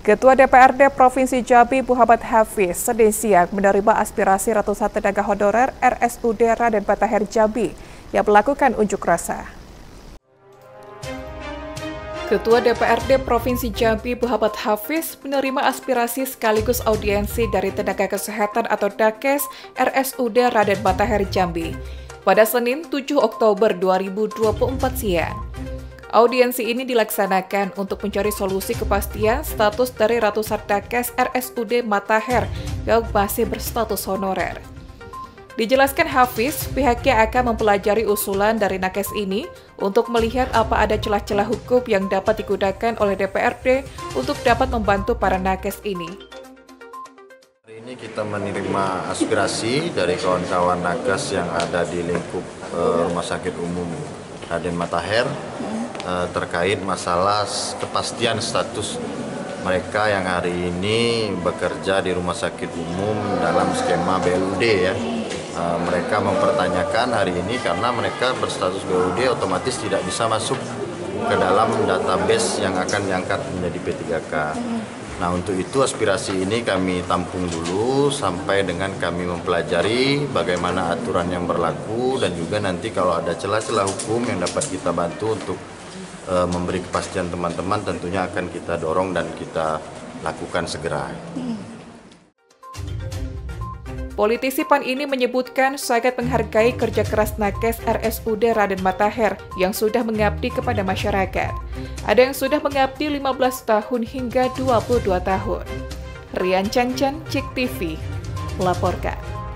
Ketua DPRD Provinsi Jambi Muhammad Hafiz Senin siang menerima aspirasi ratusan tenaga honorer RSUD Raden Matahir Jambi yang melakukan unjuk rasa. Ketua DPRD Provinsi Jambi Muhammad Hafiz menerima aspirasi sekaligus audiensi dari tenaga kesehatan atau Dakes RSUD Raden Matahir Jambi pada Senin 7 Oktober 2024 siang. Audiensi ini dilaksanakan untuk mencari solusi kepastian status dari ratusan Dakes RSUD Matahir yang masih berstatus honorer. Dijelaskan Hafiz, pihaknya akan mempelajari usulan dari nakes ini untuk melihat apa ada celah-celah hukum yang dapat digunakan oleh DPRD untuk dapat membantu para nakes ini. Hari ini kita menerima aspirasi dari kawan-kawan nakes yang ada di lingkup Rumah Sakit Umum Raden Matahir terkait masalah kepastian status mereka yang hari ini bekerja di rumah sakit umum dalam skema BUD ya. Mereka mempertanyakan hari ini karena mereka berstatus BUD otomatis tidak bisa masuk ke dalam database yang akan diangkat menjadi P3K. Nah, untuk itu aspirasi ini kami tampung dulu sampai dengan kami mempelajari bagaimana aturan yang berlaku dan juga nanti kalau ada celah-celah hukum yang dapat kita bantu untuk memberi kepastian teman-teman tentunya akan kita dorong dan kita lakukan segera. Politisi PAN ini menyebutkan sangat menghargai kerja keras nakes RSUD Raden Matahir yang sudah mengabdi kepada masyarakat. Ada yang sudah mengabdi 15 tahun hingga 22 tahun. Rian Changchan, Cik TV, melaporkan.